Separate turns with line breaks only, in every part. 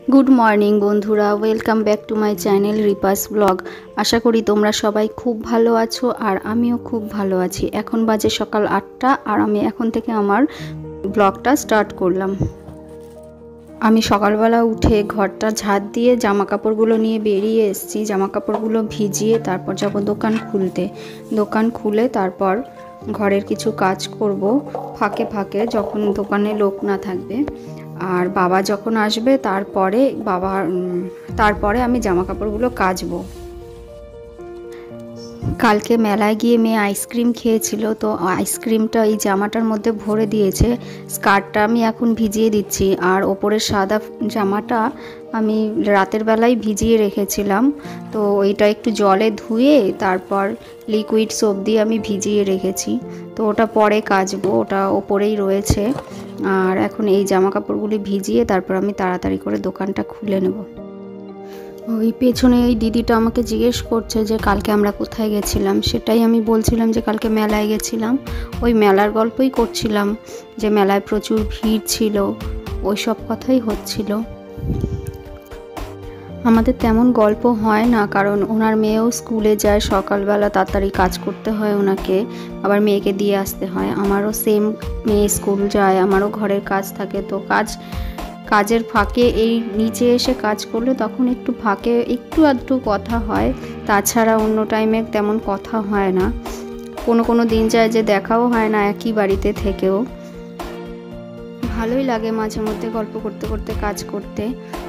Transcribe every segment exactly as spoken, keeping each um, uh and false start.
Good morning बंधुरा welcome back to my channel Ripas blog. आशा करी तोमरा सबाई खूब भालो आछो और आमिओ खूब भालो आछि। एखन बाजे सकाल आठटा और आमी एखन थेके आमार ब्लगटा स्टार्ट करलाम। आमी सकालबेला उठे घरटा झाड़ दिए जामा कापड़गुलो निये बेरिये एसेछि। जामा कापड़गुलो भिजिए तारपर जाबो दोकान खुलते। दोकान खुले तारपर घरेर किछु काज करब फाँके फाँके जखन दोकाने लोक ना थाकबे। और बाबा जखन आसबे तारपरे बाबा तारपरे आमी जामा कापड़गुलो काचबो। कालके मेलाय गिये मेये आइसक्रीम खेयेछिलो तो आइसक्रीमटा এই জামাটার মধ্যে ভরে দিয়েছে। স্কার্টটা আমি এখন ভিজিয়ে দিচ্ছি আর ওপরের সাদা জামাটা আমি রাতের বেলায় ভিজিয়ে রেখেছিলাম। তো ওইটা একটু জলে ধুয়ে তারপর লিকুইড সোপ দিয়ে আমি ভিজিয়ে রেখেছি। তো ওটা পরে কাচবো, ওটা ওপরেই রয়েছে। আর এখন এই জামা কাপড়গুলি ভিজিয়ে তারপর আমি তাড়াতাড়ি করে দোকানটা খুলে নেব। ওই পেছনে এই দিদিটা আমাকে জিজ্ঞেস করছে যে কালকে আমরা কোথায় গেছিলাম। সেটাই আমি বলছিলাম যে কালকে মেলায় গেছিলাম। ওই মেলার গল্পই করছিলাম যে মেলায় প্রচুর ভিড় ছিল, ওই সব কথাই হচ্ছিল। আমাদের তেমন গল্প হয় না, কারণ ওনার মেয়েও স্কুলে যায়, সকালবেলা তাড়াতাড়ি কাজ করতে হয় ওনাকে, আবার মেয়েকে দিয়ে আসতে হয়। আমারও সেম, মেয়ে স্কুল যায়, আমারও ঘরের কাজ থাকে। তো কাজ কাজের ফাঁকে এই নিচে এসে কাজ করলে তখন একটু ফাঁকে একটু আধটু কথা হয়, তাছাড়া অন্য টাইমে তেমন কথা হয় না। কোনো কোনো দিন যায় যে দেখাও হয় না একই বাড়িতে থেকেও। ভালোই লাগে মাঝে মধ্যে গল্প করতে করতে কাজ করতে।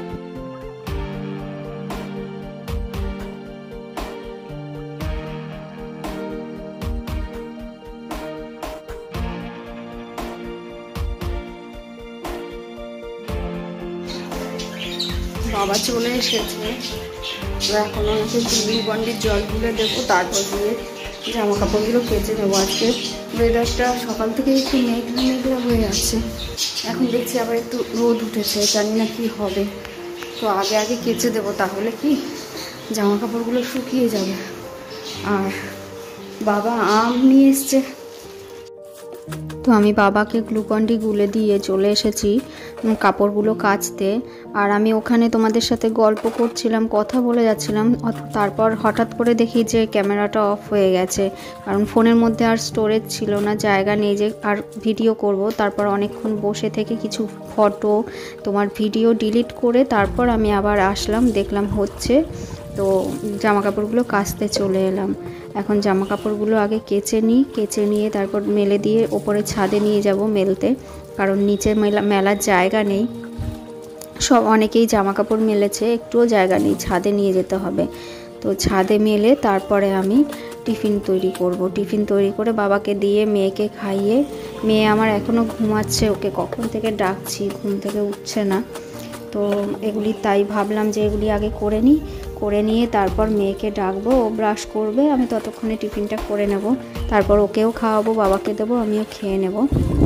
বাবা চলে এসেছে, এখন ওনাকে ব্লিচিং বন্ডির জল গুলে দেবো, তারপর দিয়ে জামা কাপড়গুলো কেচে নেবো। আজকে ওয়েদারটা সকাল থেকে একটু মেঘলা মেঘলা হয়ে আছে, এখন দেখছি আবার একটু রোদ উঠেছে, জানি না কি হবে। তো আগে আগে কেচে দেবো, তাহলে কি জামা কাপড়গুলো শুকিয়ে যাবে। আর বাবা আম নিয়ে এসছে, তো আমি বাবাকে গ্লুকন্ডি গুলে দিয়ে চলে এসেছি কাপড়গুলো কাচতে। আর আমি ওখানে তোমাদের সাথে গল্প করছিলাম, কথা বলে যাচ্ছিলাম, তারপর হঠাৎ করে দেখি যে ক্যামেরাটা অফ হয়ে গেছে, কারণ ফোনের মধ্যে আর স্টোরেজ ছিল না, জায়গা নেই যে আর ভিডিও করব। তারপর অনেকক্ষণ বসে থেকে কিছু ফটো তোমার ভিডিও ডিলিট করে তারপর আমি আবার আসলাম, দেখলাম হচ্ছে। তো জামা কাপড়গুলো কাচতে চলে এলাম। এখন জামা কাপড়গুলো আগে কেচে নিই, কেচে নিয়ে তারপর মেলে দিয়ে ওপরে ছাদে নিয়ে যাব মেলতে, কারণ নিচে মেলা মেলার জায়গা নেই। সব অনেকেই জামা কাপড় মেলেছে, একটুও জায়গা নেই, ছাদে নিয়ে যেতে হবে। তো ছাদে মেলে তারপরে আমি টিফিন তৈরি করব। টিফিন তৈরি করে বাবাকে দিয়ে মেয়েকে খাইয়ে, মেয়ে আমার এখনও ঘুমাচ্ছে, ওকে কখন থেকে ডাকছি, ঘুম থেকে উঠছে না। তো এগুলি তাই ভাবলাম যে এগুলি আগে করে নিই, করে নিয়ে তারপর মেয়েকে ডাকবো, ও ব্রাশ করবে, আমি ততক্ষণে টিফিনটা করে নেব। তারপর ওকেও খাওয়াবো, বাবাকে দেবো, আমিও খেয়ে নেব।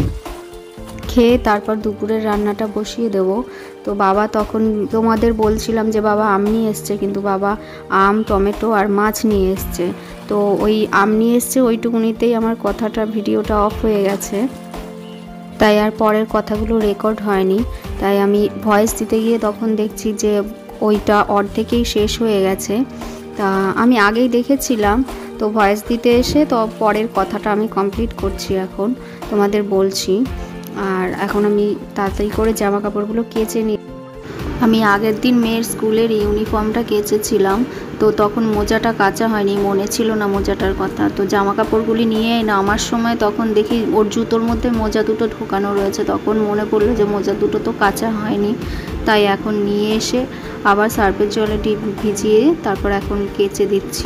খেয়ে তারপর দুপুরের রান্নাটা বসিয়ে দেব। তো বাবা তখন তোমাদের বলছিলাম যে বাবা আম নিয়ে এসছে, কিন্তু বাবা আম, টমেটো আর মাছ নিয়ে এসছে। তো ওই আম নিয়ে এসছে ওইটুকুনিতেই আমার কথাটা ভিডিওটা অফ হয়ে গেছে, তাই আর পরের কথাগুলো রেকর্ড হয়নি। তাই আমি ভয়েস দিতে গিয়ে তখন দেখছি যে ওইটা অর্ধেকেই শেষ হয়ে গেছে। তা আমি আগেই দেখেছিলাম, তো ভয়েস দিতে এসে তো পরের কথাটা আমি কমপ্লিট করছি, এখন তোমাদের বলছি। আর এখন আমি তাড়াতাড়ি করে জামা কাপড়গুলো কেচে নিই। আমি আগের দিন মেয়ের স্কুলের ইউনিফর্মটা কেচেছিলাম, তো তখন মোজাটা কাচা হয়নি, মনে ছিল না মোজাটার কথা। তো জামা কাপড়গুলি নিয়ে নামার সময় তখন দেখি ওর জুতোর মধ্যে মোজা দুটো ঢোকানো রয়েছে, তখন মনে পড়লো যে মোজা দুটো তো কাচা হয়নি। তাই এখন নিয়ে এসে আবার সার্ফের জলে ডিপ ভিজিয়ে তারপর এখন কেচে দিচ্ছি।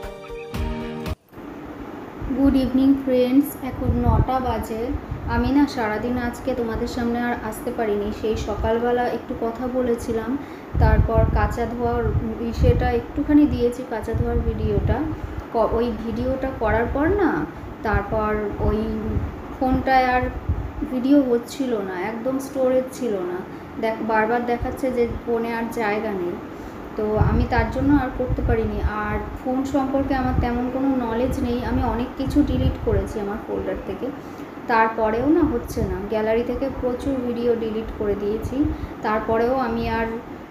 গুড ইভিনিং ফ্রেন্ডস, এখন নটা বাজে। আমি না সারাদিন আজকে তোমাদের সামনে আর আসতে পারিনি, সেই সকালবেলা একটু কথা বলেছিলাম, তারপর কাঁচা ধোয়ার বিষয়টা একটুখানি দিয়েছি, কাঁচা ধোয়ার ভিডিওটা। ওই ভিডিওটা করার পর না তারপর ওই ফোনটায় আর ভিডিও হচ্ছিল না, একদম স্টোরেজ ছিল না, দেখ বারবার দেখাচ্ছে যে ফোনে আর জায়গা নেই। তো আমি তার জন্য আর করতে পারিনি। আর ফোন সম্পর্কে আমার তেমন কোনো নলেজ নেই, আমি অনেক কিছু ডিলিট করেছি আমার ফোল্ডার থেকে, তারপরেও না হচ্ছে না। গ্যালারি থেকে প্রচুর ভিডিও ডিলিট করে দিয়েছি, তারপরেও আমি আর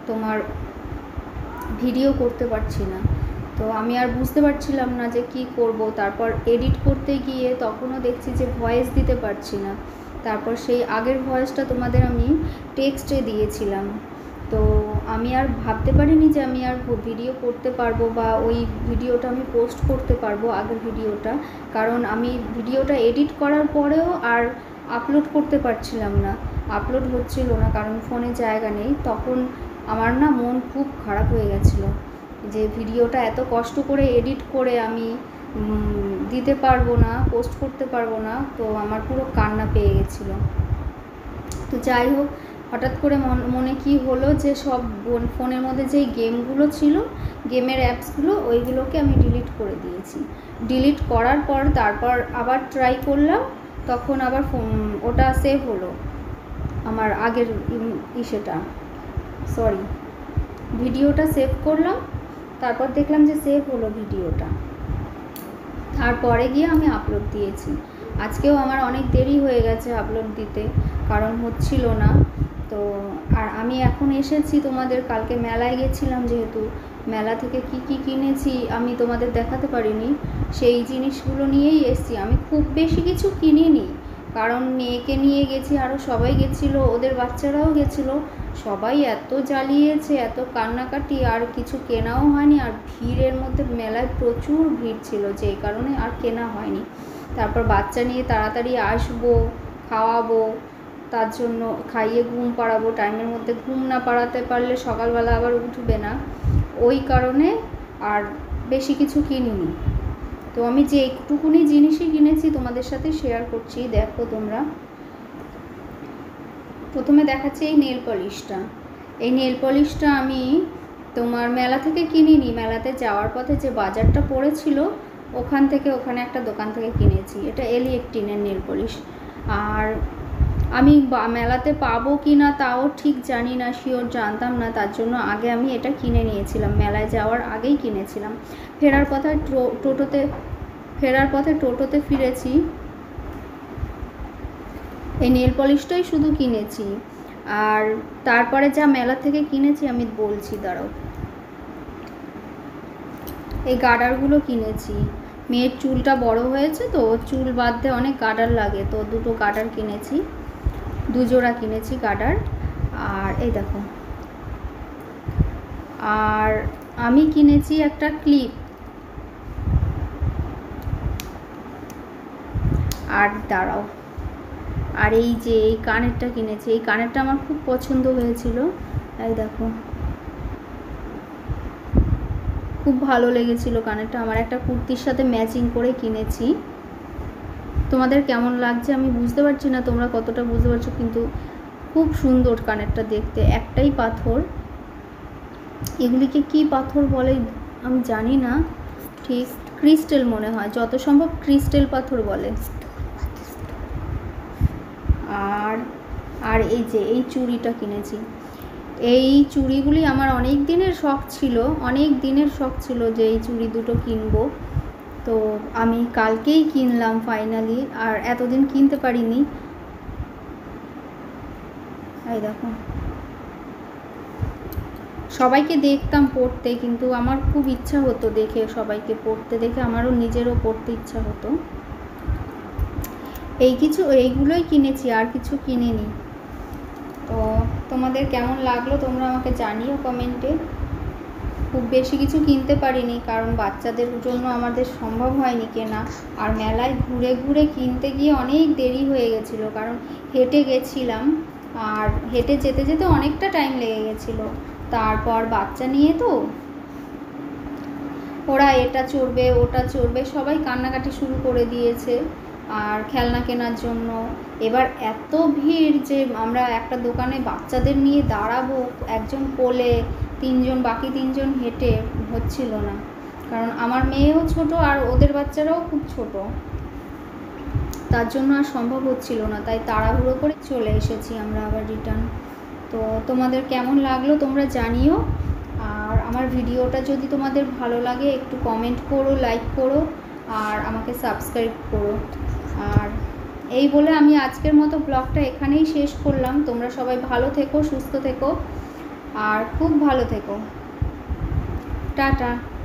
তোমার ভিডিও করতে পারছি না। তো আমি আর বুঝতে পারছিলাম না যে কি করব। তারপর এডিট করতে গিয়ে তখনও দেখছি যে ভয়েস দিতে পারছি না। তারপর সেই আগের ভয়েসটা তোমাদের আমি টেক্সটে দিয়েছিলাম। তো আমি আর ভাবতে পারিনি যে আমি আর ভিডিও করতে পারবো বা ওই ভিডিওটা আমি পোস্ট করতে পারবো, আগের ভিডিওটা। কারণ আমি ভিডিওটা এডিট করার পরেও আর আপলোড করতে পারছিলাম না, আপলোড হচ্ছিল না, কারণ ফোনে জায়গা নেই। তখন আমার না মন খুব খারাপ হয়ে গেছিলো যে ভিডিওটা এত কষ্ট করে এডিট করে আমি দিতে পারবো না, পোস্ট করতে পারবো না। তো আমার পুরো কান্না পেয়ে গেছিলো। তো যাই হোক, হঠাৎ করে মনে কি হলো যে সব ফোনের মধ্যে যেই গেমগুলো ছিল, গেমের অ্যাপসগুলো, ওইগুলোকে আমি ডিলিট করে দিয়েছি। ডিলিট করার পর তারপর আবার ট্রাই করলাম, তখন আবার ওটা সেভ হলো, আমার আগের ইসেটা সরি ভিডিওটা সেভ করলাম। তারপর দেখলাম যে সেভ হলো ভিডিওটা। তারপরে গিয়ে আমি আপলোড দিয়েছি। আজকেও আমার অনেক দেরি হয়ে গেছে আপলোড দিতে, কারণ হচ্ছিল না। তো আর আমি এখন এসেছি তোমাদের, কালকে মেলায় গেছিলাম, যেহেতু মেলা থেকে কি কি কিনেছি আমি তোমাদের দেখাতে পারিনি, সেই জিনিসগুলো নিয়েই এসেছি। আমি খুব বেশি কিছু কিনিনি, কারণ মেয়েকে নিয়ে গেছি, আরও সবাই গেছিলো, ওদের বাচ্চারাও গেছিলো। সবাই এত জ্বালিয়েছে, এত কান্নাকাটি, আর কিছু কেনাও হয়নি। আর ভিড়ের মধ্যে, মেলায় প্রচুর ভিড় ছিল, যেই কারণে আর কেনা হয়নি। তারপর বাচ্চা নিয়ে তাড়াতাড়ি আসবো, খাওয়াবো, তার জন্য খাইয়ে ঘুম পাড়াবো। টাইমের মধ্যে ঘুম না পাড়াতে পারলে সকালবেলা আবার উঠবে না, ওই কারণে আর বেশি কিছু কিনিনি। তো আমি যে একটুকুনি জিনিসই কিনেছি তোমাদের সাথে শেয়ার করছি, দেখো তোমরা। প্রথমে দেখাচ্ছি এই নেল পলিশটা। এই নেল পলিশটা আমি তোমার মেলা থেকে কিনিনি, মেলাতে যাওয়ার পথে যে বাজারটা পড়েছিল ওখান থেকে, ওখানে একটা দোকান থেকে কিনেছি। এটা এলি একটিনের নেল পলিশ। আর আমি মেলাতে পাবো কি না তাও ঠিক জানি না, শিওর জানতাম না, তার জন্য আগে আমি এটা কিনে নিয়েছিলাম, মেলায় যাওয়ার আগেই কিনেছিলাম। ফেরার পথে টোটোতে ফেরার পথে টোটোতে ফিরেছি, এই নেল পলিশটাই শুধু কিনেছি। আর তারপরে যা মেলা থেকে কিনেছি আমি বলছি, দাঁড়াও। এই গার্ডারগুলো কিনেছি, মেয়ের চুলটা বড় হয়েছে তো, চুল বাঁধতে অনেক গার্ডার লাগে, তো দুটো গার্ডার কিনেছি, দুজোড়া কিনেছি গার্ডার। আর এই দেখো, আর আমি কিনেছি একটা ক্লিপ। আর দাঁড়াও, আর এই যে এই কানেরটা কিনেছি, এই কানেরটা আমার খুব পছন্দ হয়েছিল, এই দেখো, খুব ভালো লেগেছিল কানেরটা। আমার একটা কুর্তির সাথে ম্যাচিং করে কিনেছি। তোমাদের কেমন লাগছে আমি বুঝতে পারছি না তোমরা কতটা বুঝতে পারছো, কিন্তু খুব সুন্দর কানেরটা দেখতে। একটাই পাথর, এগুলিকে কি পাথর বলে আমি জানি না ঠিক, ক্রিস্টাল মনে হয়, যত সম্ভব ক্রিস্টাল পাথর বলে। আর আর এই যে এই চুড়িটা কিনেছি। এই চুড়িগুলি আমার অনেক দিনের শখ ছিল, অনেক দিনের শখ ছিল যে এই চুড়ি দুটো কিনবো। তো আমি কালকেই কিনলাম ফাইনালি, আর এতদিন কিনতে পারিনি। এই দেখো, সবাইকে দেখতাম পড়তে, কিন্তু আমার খুব ইচ্ছা হতো দেখে, সবাইকে পড়তে দেখে আমারও নিজেরও পড়তে ইচ্ছা হতো। এই কিছু এইগুলোই কিনেছি, আর কিছু কিনিনি। তো তোমাদের কেমন লাগলো তোমরা আমাকে জানিও কমেন্টে। খুব বেশি কিছু কিনতে পারিনি, কারণ বাচ্চাদের জন্য আমাদের সম্ভব হয়নি কেনা। আর মেলায় ঘুরে ঘুরে কিনতে গিয়ে অনেক দেরি হয়ে গেছিলো, কারণ হেঁটে গেছিলাম, আর হেঁটে যেতে যেতে অনেকটা টাইম লেগে গেছিলো। তারপর বাচ্চা নিয়ে তো ওরা এটা চড়বে ওটা চড়বে, সবাই কান্নাকাটি শুরু করে দিয়েছে আর খেলনা কেনার জন্য। এবার এত ভিড় যে আমরা একটা দোকানে বাচ্চাদের নিয়ে দাঁড়াবো, একজন কোলে, তিনজন, বাকি তিনজন হেঁটে, হচ্ছিল না। কারণ আমার মেয়েও ছোট আর ওদের বাচ্চারাও খুব ছোট, তার জন্য আর সম্ভব হচ্ছিল না। তাই তাড়াহুড়ো করে চলে এসেছি আমরা আবার রিটার্ন। তো তোমাদের কেমন লাগলো তোমরা জানিও। আর আমার ভিডিওটা যদি তোমাদের ভালো লাগে একটু কমেন্ট করো, লাইক করো, আর আমাকে সাবস্ক্রাইব করো। আর এই বলে আমি আজকের মতো ব্লগটা এখানেই শেষ করলাম। তোমরা সবাই ভালো থেকো, সুস্থ থেকো, আর খুব ভালো থেকো। টাটা।